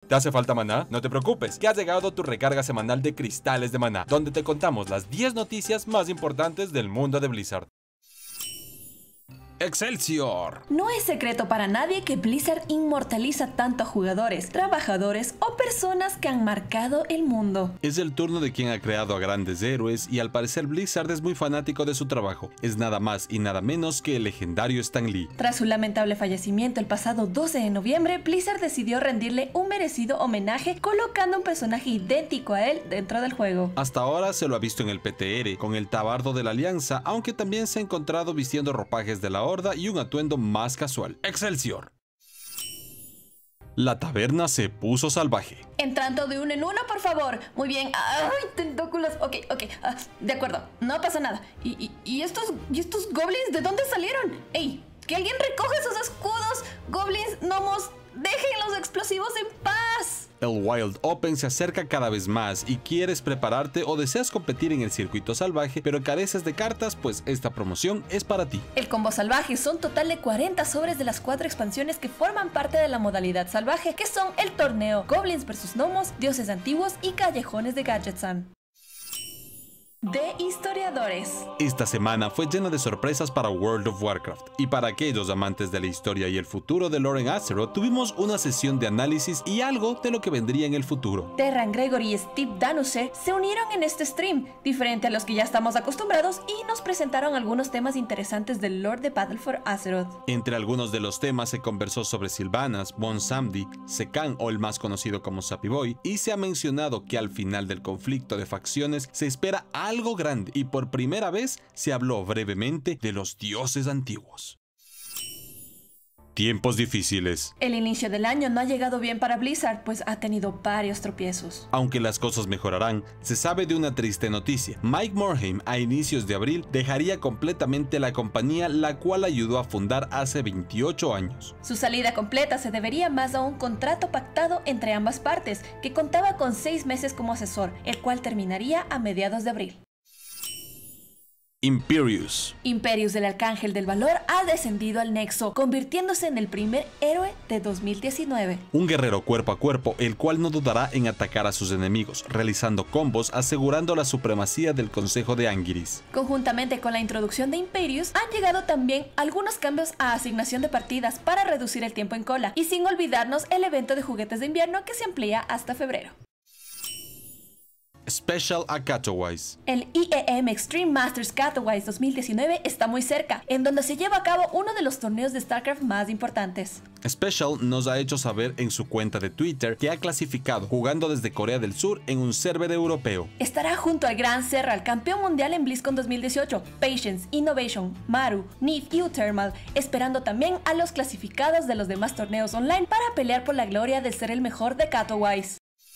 ¿Te hace falta maná? No te preocupes, que ha llegado tu recarga semanal de cristales de maná, donde te contamos las 10 noticias más importantes del mundo de Blizzard. ¡Excelsior! No es secreto para nadie que Blizzard inmortaliza tanto a jugadores, trabajadores o personas que han marcado el mundo. Es el turno de quien ha creado a grandes héroes y al parecer Blizzard es muy fanático de su trabajo. Es nada más y nada menos que el legendario Stan Lee. Tras su lamentable fallecimiento el pasado 12 de noviembre, Blizzard decidió rendirle un merecido homenaje colocando un personaje idéntico a él dentro del juego. Hasta ahora se lo ha visto en el PTR, con el tabardo de la Alianza, aunque también se ha encontrado vistiendo ropajes de la Horda y un atuendo más casual. ¡Excelsior! La taberna se puso salvaje. Entrando de uno en uno, por favor. Muy bien. ¡Ay, tentáculos! Ok. De acuerdo, no pasa nada. ¿Y estos goblins de dónde salieron? ¡Ey! ¡Que alguien recoja esos escudos! ¡Goblins, gnomos! ¡Dejen los explosivos en paz! El Wild Open se acerca cada vez más y quieres prepararte o deseas competir en el circuito salvaje, pero careces de cartas, pues esta promoción es para ti. El combo salvaje son total de 40 sobres de las 4 expansiones que forman parte de la modalidad salvaje, que son el torneo Goblins vs Gnomos, Dioses Antiguos y Callejones de Gadgetzan. De historiadores. Esta semana fue llena de sorpresas para World of Warcraft, y para aquellos amantes de la historia y el futuro de lore en Azeroth, tuvimos una sesión de análisis y algo de lo que vendría en el futuro. Terran Gregory y Steve Danusher se unieron en este stream, diferente a los que ya estamos acostumbrados, y nos presentaron algunos temas interesantes del lore de Battle for Azeroth. Entre algunos de los temas se conversó sobre Sylvanas, Bon Samedi, Sekan o el más conocido como Sappy Boy, y se ha mencionado que al final del conflicto de facciones se espera algo grande, y por primera vez se habló brevemente de los dioses antiguos. Tiempos difíciles. El inicio del año no ha llegado bien para Blizzard, pues ha tenido varios tropiezos. Aunque las cosas mejorarán, se sabe de una triste noticia. Mike Morhaime a inicios de abril dejaría completamente la compañía, la cual ayudó a fundar hace 28 años. Su salida completa se debería más a un contrato pactado entre ambas partes, que contaba con 6 meses como asesor, el cual terminaría a mediados de abril. Imperius del Arcángel del Valor ha descendido al Nexo, convirtiéndose en el primer héroe de 2019. Un guerrero cuerpo a cuerpo, el cual no dudará en atacar a sus enemigos, realizando combos asegurando la supremacía del Consejo de Anguirus. Conjuntamente con la introducción de Imperius, han llegado también algunos cambios a asignación de partidas para reducir el tiempo en cola, y sin olvidarnos el evento de juguetes de invierno que se amplía hasta febrero. Special a Katowice. El IEM Extreme Masters Katowice 2019 está muy cerca, en donde se lleva a cabo uno de los torneos de StarCraft más importantes. Special nos ha hecho saber en su cuenta de Twitter que ha clasificado jugando desde Corea del Sur en un server europeo. Estará junto al Gran Serral, campeón mundial en BlizzCon 2018, Patience, Innovation, Maru, Nif y Uthermal, esperando también a los clasificados de los demás torneos online para pelear por la gloria de ser el mejor de Katowice.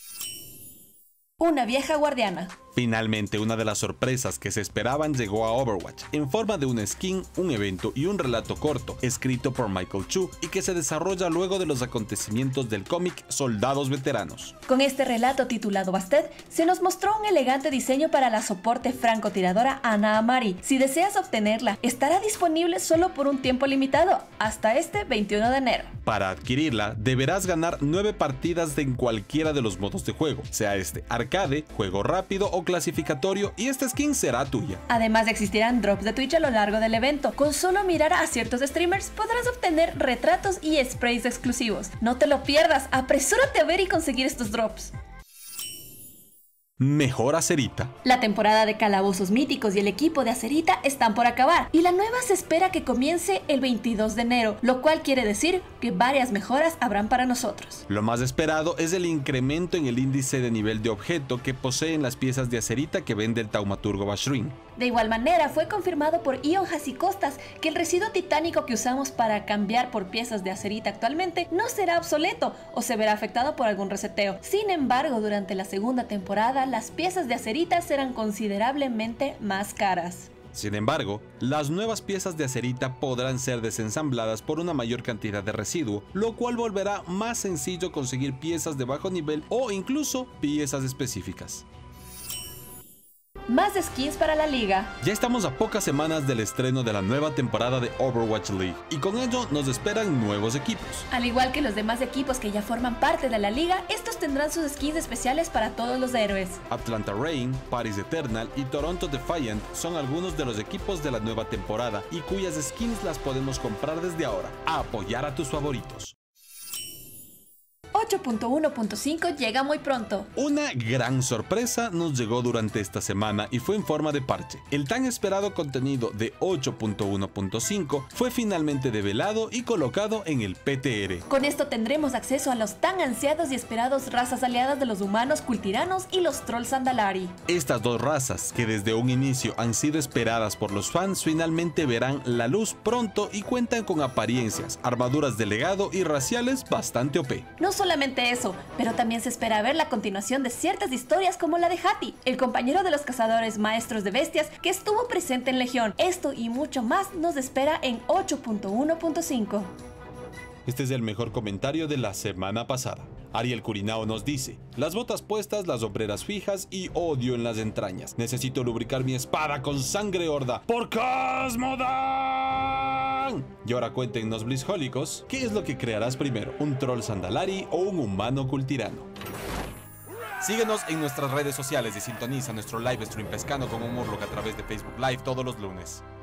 Una vieja guardiana. Finalmente, una de las sorpresas que se esperaban llegó a Overwatch, en forma de una skin, un evento y un relato corto, escrito por Michael Chu, y que se desarrolla luego de los acontecimientos del cómic Soldados Veteranos. Con este relato titulado Bastet, se nos mostró un elegante diseño para la soporte francotiradora Ana Amari. Si deseas obtenerla, estará disponible solo por un tiempo limitado, hasta este 21 de enero. Para adquirirla, deberás ganar 9 partidas en cualquiera de los modos de juego, sea este arcade, juego rápido o clasificatorio, y esta skin será tuya. Además existirán drops de Twitch a lo largo del evento. Con solo mirar a ciertos streamers podrás obtener retratos y sprays exclusivos. No te lo pierdas, apresúrate a ver y conseguir estos drops. Mejor Acerita. La temporada de Calabozos Míticos y el equipo de Acerita están por acabar, y la nueva se espera que comience el 22 de enero, lo cual quiere decir que varias mejoras habrán para nosotros. Lo más esperado es el incremento en el índice de nivel de objeto que poseen las piezas de Acerita que vende el taumaturgo Bashrin. De igual manera, fue confirmado por Ion Hacicostas que el residuo titánico que usamos para cambiar por piezas de Acerita actualmente no será obsoleto o se verá afectado por algún reseteo. Sin embargo, durante la segunda temporada, las piezas de Acerita serán considerablemente más caras. Sin embargo, las nuevas piezas de Acerita podrán ser desensambladas por una mayor cantidad de residuo, lo cual volverá más sencillo conseguir piezas de bajo nivel o incluso piezas específicas. Más skins para la liga. Ya estamos a pocas semanas del estreno de la nueva temporada de Overwatch League, y con ello nos esperan nuevos equipos. Al igual que los demás equipos que ya forman parte de la liga, estos tendrán sus skins especiales para todos los héroes. Atlanta Reign, Paris Eternal y Toronto Defiant son algunos de los equipos de la nueva temporada y cuyas skins las podemos comprar desde ahora. A apoyar a tus favoritos. 8.1.5 llega muy pronto. Una gran sorpresa nos llegó durante esta semana y fue en forma de parche. El tan esperado contenido de 8.1.5 fue finalmente develado y colocado en el PTR. Con esto tendremos acceso a los tan ansiados y esperados razas aliadas de los humanos cultiranos y los trolls Andalari. Estas dos razas, que desde un inicio han sido esperadas por los fans, finalmente verán la luz pronto y cuentan con apariencias, armaduras de legado y raciales bastante OP. No solamente eso, pero también se espera ver la continuación de ciertas historias como la de Hati, el compañero de los cazadores maestros de bestias que estuvo presente en Legión. Esto y mucho más nos espera en 8.1.5. Este es el mejor comentario de la semana pasada. Ariel Curinao nos dice: las botas puestas, las hombreras fijas y odio en las entrañas. Necesito lubricar mi espada con sangre horda por Cosmodan. Y ahora cuéntenos, Blizzhólicos, ¿qué es lo que crearás primero? ¿Un troll Sandalari o un humano cultirano? Síguenos en nuestras redes sociales y sintoniza nuestro live stream Pescando con un Murloc a través de Facebook Live todos los lunes.